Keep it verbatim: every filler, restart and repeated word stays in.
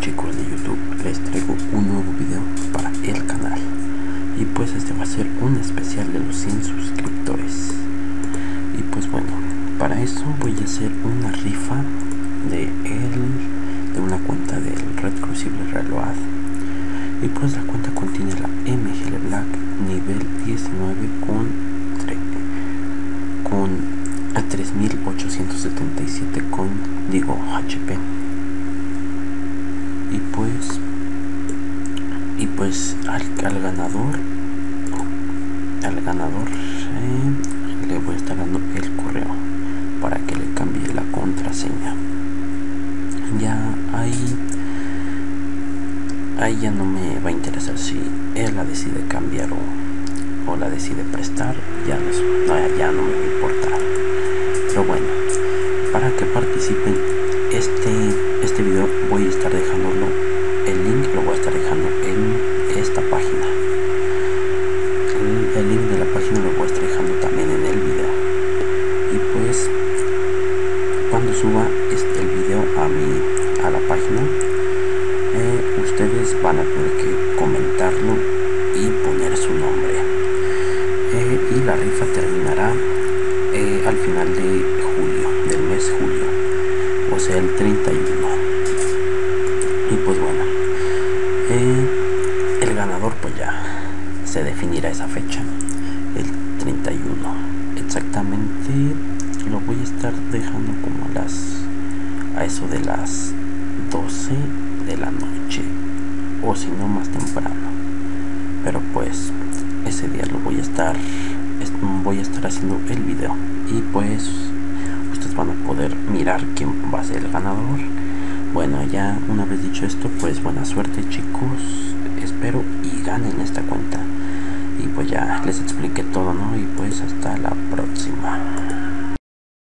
chicos de YouTube, les traigo un nuevo video para el canal. Y pues este va a ser un especial de los cien suscriptores. Y pues bueno, para eso voy a hacer una rifa de el, de una cuenta del Red Crucible Reload. Y pues la cuenta contiene la M G L Black nivel diecinueve con, con a tres mil ochocientos setenta y siete con digo H P. Y pues y pues al, al ganador al ganador eh, le voy a estar dando el correo para que le cambie la contraseña. Ya ahí ahí ya no me va a interesar si él la decide cambiar o, o la decide prestar, ya no, no, ya no me va a importar. Pero bueno, para que participen este este video voy a estar dejándolo, el link lo voy a estar dejando en esta página, el, el link de la página lo voy a estar dejando también en el video. Y pues cuando suba este el video a mi a la página, eh, ustedes van a tener que comentarlo y poner su nombre, eh, y la rifa terminará eh, al final de julio, del mes julio, o sea el treinta y uno. Y pues bueno, eh, el ganador pues ya se definirá esa fecha, el treinta y uno exactamente. Lo voy a estar dejando como a las a eso de las doce de la noche, o si no más temprano, pero pues ese día lo voy a estar voy a estar haciendo el video. Y pues ustedes van a poder mirar quién va a ser el ganador. Bueno, ya una vez dicho esto, pues buena suerte chicos, espero y ganen esta cuenta. Y pues ya les expliqué todo, ¿no? Y pues